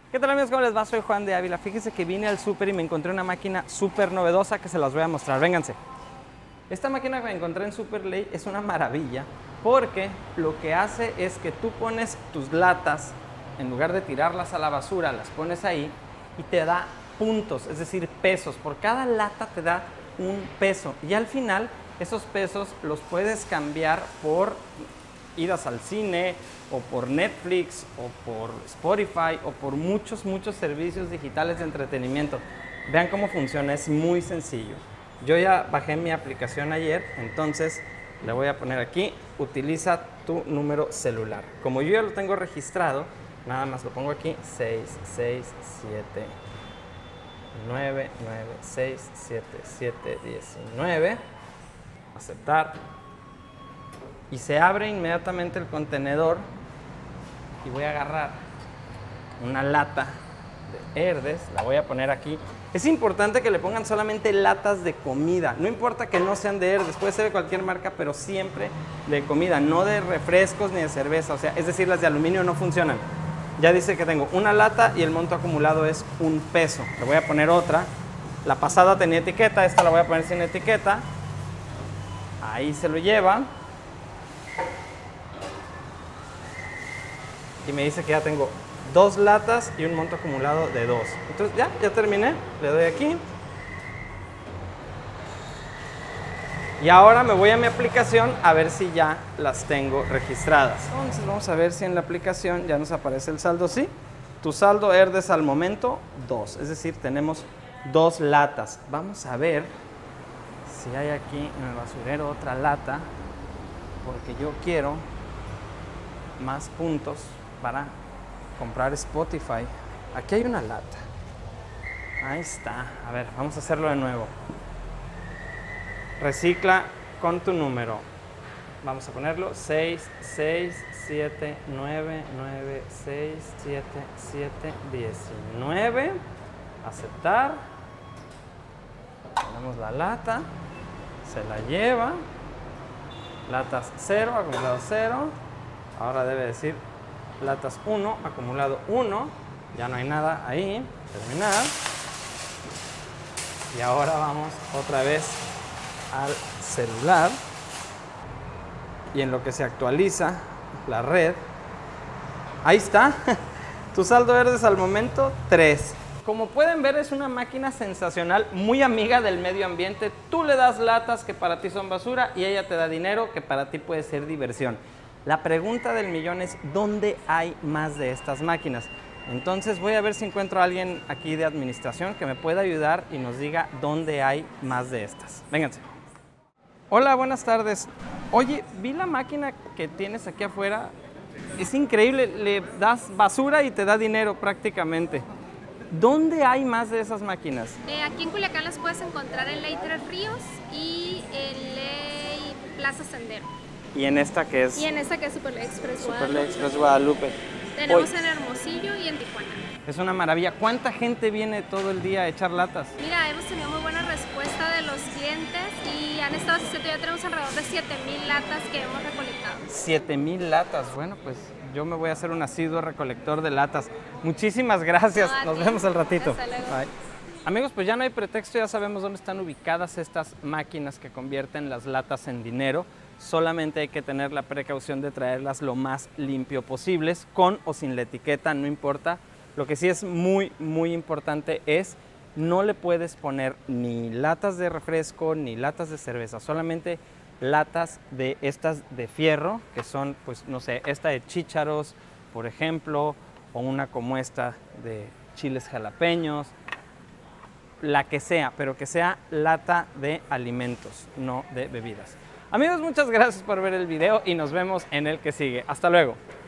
¿Qué tal amigos? ¿Cómo les va? Soy Juan de Ávila. Fíjense que vine al súper y me encontré una máquina súper novedosa que se las voy a mostrar. Vénganse. Esta máquina que me encontré en Superley es una maravilla porque lo que hace es que tú pones tus latas, en lugar de tirarlas a la basura, las pones ahí y te da puntos, es decir, pesos. Por cada lata te da un peso y al final esos pesos los puedes cambiar por idas al cine o por Netflix o por Spotify o por muchos servicios digitales de entretenimiento. Vean cómo funciona, es muy sencillo. Yo ya bajé mi aplicación ayer, entonces le voy a poner aquí, utiliza tu número celular. Como yo ya lo tengo registrado, nada más lo pongo aquí, 66799677719, aceptar. Y se abre inmediatamente el contenedor y voy a agarrar una lata de Herdez, la voy a poner aquí. Es importante que le pongan solamente latas de comida, no importa que no sean de Herdez, puede ser de cualquier marca, pero siempre de comida, no de refrescos ni de cerveza, o sea, es decir, las de aluminio no funcionan. Ya dice que tengo una lata y el monto acumulado es $1. Le voy a poner otra. La pasada tenía etiqueta, esta la voy a poner sin etiqueta. Ahí se lo lleva. Y me dice que ya tengo 2 latas y un monto acumulado de 2. Entonces ya terminé, le doy aquí. Y ahora me voy a mi aplicación a ver si ya las tengo registradas. Entonces vamos a ver si en la aplicación ya nos aparece el saldo. Sí, tu saldo Herdez al momento 2, es decir, tenemos 2 latas. Vamos a ver si hay aquí en el basurero otra lata, porque yo quiero más puntos para comprar Spotify. Aquí hay una lata. Ahí está. A ver, vamos a hacerlo de nuevo. Recicla con tu número. Vamos a ponerlo 66799677719. Aceptar. Ponemos la lata. Se la lleva. Latas 0, acumulado 0. Ahora debe decir latas 1, acumulado 1, ya no hay nada ahí, terminar. Y ahora vamos otra vez al celular y en lo que se actualiza la red, ahí está, tu saldo Herdez al momento 3. Como pueden ver, es una máquina sensacional, muy amiga del medio ambiente. Tú le das latas que para ti son basura y ella te da dinero que para ti puede ser diversión. La pregunta del millón es, ¿dónde hay más de estas máquinas? Entonces voy a ver si encuentro a alguien aquí de administración que me pueda ayudar y nos diga dónde hay más de estas. Vénganse. Hola, buenas tardes. Oye, vi la máquina que tienes aquí afuera. Es increíble, le das basura y te da dinero prácticamente. ¿Dónde hay más de esas máquinas? Aquí en Culiacán las puedes encontrar en Ley Tres Ríos y en Ley Plaza Sendero. ¿Y en esta que es? Y en esta que es Superley Express Guadalupe. Superley Express Guadalupe. Tenemos en Hermosillo y en Tijuana. Es una maravilla. ¿Cuánta gente viene todo el día a echar latas? Mira, hemos tenido muy buena respuesta de los clientes y han estado asistiendo. Ya tenemos alrededor de 7,000 latas que hemos recolectado. 7,000 latas. Bueno, pues yo me voy a hacer un asiduo recolector de latas. Muchísimas gracias. Nos vemos al ratito. Hasta luego. Bye. Amigos, pues ya no hay pretexto, ya sabemos dónde están ubicadas estas máquinas que convierten las latas en dinero. Solamente hay que tener la precaución de traerlas lo más limpio posibles, con o sin la etiqueta, no importa. Lo que sí es muy importante es no le puedes poner ni latas de refresco ni latas de cerveza, solamente latas de estas de fierro, que son, pues no sé, esta de chícharos, por ejemplo, o una como esta de chiles jalapeños, la que sea, pero que sea lata de alimentos, no de bebidas. Amigos, muchas gracias por ver el video y nos vemos en el que sigue. Hasta luego.